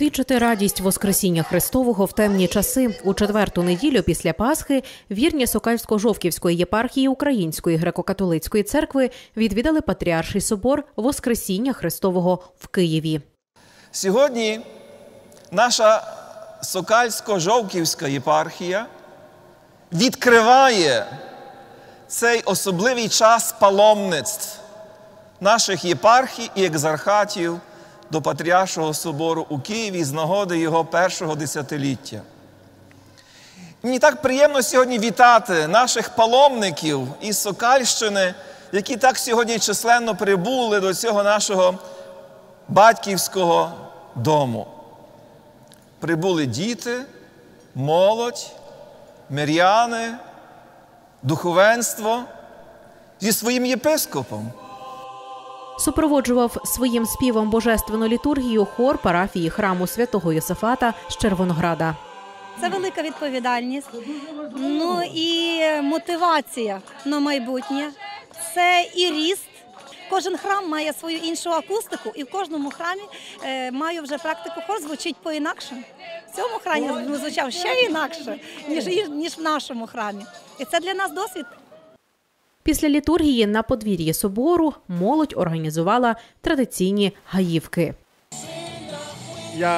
освідчити радість Воскресіння Христового в темні часи. У четверту неділю після Пасхи вірні Сокальсько-Жовківської єпархії Української греко-католицької церкви відвідали Патріарший собор Воскресіння Христового в Києві. Сьогодні наша Сокальсько-Жовківська єпархія відкриває цей особливий час паломництв наших єпархій і екзархатів до Патріаршого собору у Києві з нагоди його першого десятиліття. Мені так приємно сьогодні вітати наших паломників із Сокальщини, які так сьогодні численно прибули до цього нашого батьківського дому. Прибули діти, молодь, миряни, духовенство зі своїм єпископом. Супроводжував своїм співом божественну літургію хор парафії храму святого Йосафата з Червонограда. Це велика відповідальність, і мотивація на майбутнє. Це і ріст. Кожен храм має свою іншу акустику, і в кожному храмі маю вже практику, хор звучить по-інакшому. В цьому храмі звучав ще інакше, ніж в нашому храмі. І це для нас досвід. Після літургії на подвір'ї собору молодь організувала традиційні гаївки. Я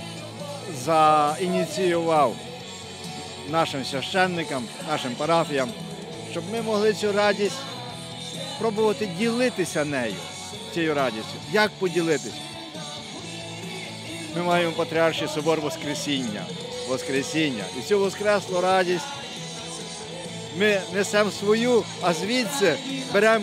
заініціював нашим священникам, нашим парафіям, щоб ми могли цю радість пробувати ділитися нею, цією радістю. Як поділитися? Ми маємо Патріарший собор Воскресіння. І цю воскреслу радість ми несемо свою, а звідси беремо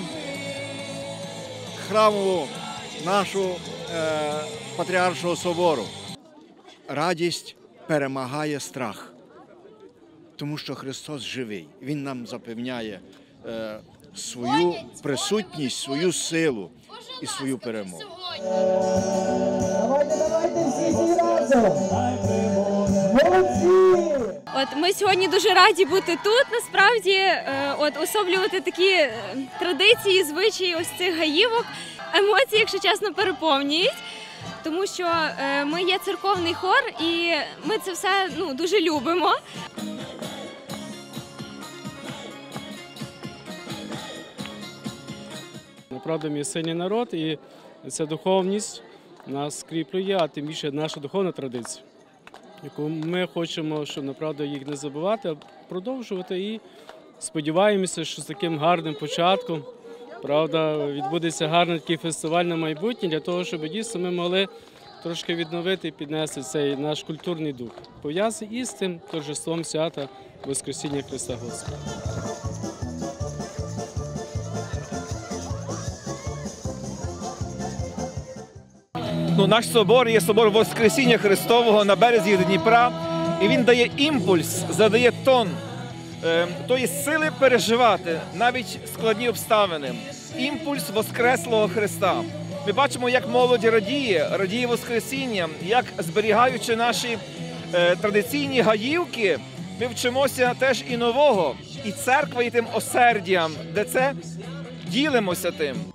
храмову нашу Патріаршого собору. Радість перемагає страх, тому що Христос живий. Він нам запевняє свою присутність, свою силу і свою перемогу. Давайте всі разом! Молодці! Ми сьогодні дуже раді бути тут, насправді, особлювати такі традиції, звичаї ось цих гаївок. Емоції, якщо чесно, переповнюють, тому що ми є церковний хор і ми це все дуже любимо. Направду, ми сильний народ, і ця духовність нас скріплює, а тим більше наша духовна традиція, яку ми хочемо, щоб направду їх не забувати, а продовжувати. І сподіваємося, що з таким гарним початком, правда, відбудеться гарний такий фестиваль на майбутнє, для того, щоб дійсно ми могли трошки відновити і піднести цей наш культурний дух, пов'язаний із тим торжеством свята Воскресіння Христа Господа. Наш собор є собор Воскресіння Христового на березі Дніпра, і він дає імпульс, задає тон тої сили переживати навіть складні обставини. Імпульс Воскреслого Христа. Ми бачимо, як молодь радіє Воскресінням, як, зберігаючи наші традиційні гаївки, ми вчимося теж і нового, і церква є тим осердям, де це ділимося тим.